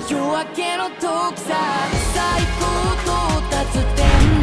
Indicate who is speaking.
Speaker 1: 夜明けの遠くさ最高到達点